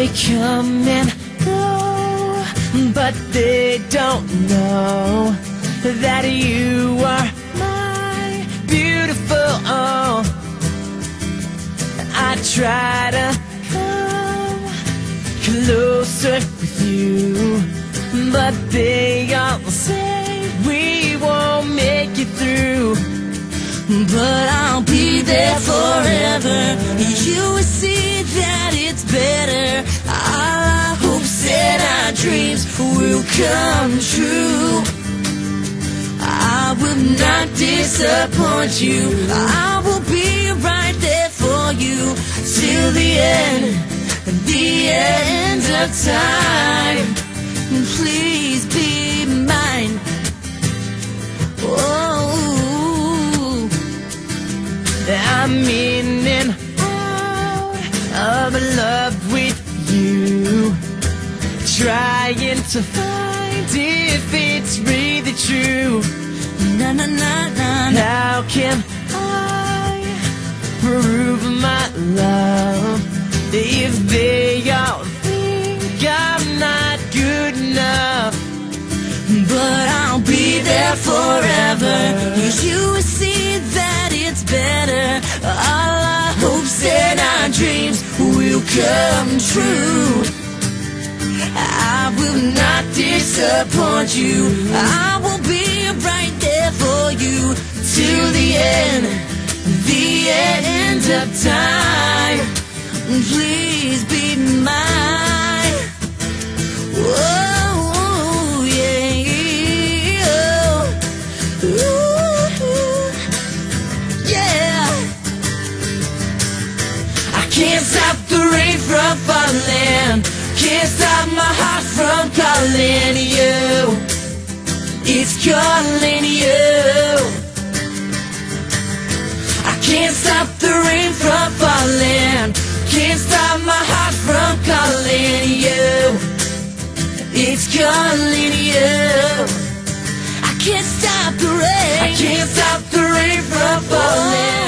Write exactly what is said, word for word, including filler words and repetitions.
They come and go, but they don't know that you are my beautiful own. I try to come closer with you, but they all say we won't make it through. But I'll be there forever. You will see that it's better. Our hopes and our dreams will come true. I will not disappoint you. I will be right there for you till the end, the end of time. Please be mine. Oh, I'm in and out of love with you, trying to find if it's really true. Na na na na. How can I prove my love if they all think I'm not good enough? But I'll be there forever. You will see that it's better. All our hopes and our dreams will come true. I will not disappoint you. I will be right there for you till the end, the end of time. Please be mine. Whoa, yeah, oh, ooh, yeah. I can't stop the rain from falling, can't stop my heart from calling you. It's calling you. I can't stop the rain from falling, can't stop my heart from calling you. It's calling you. I can't stop the rain, I can't stop the rain from falling.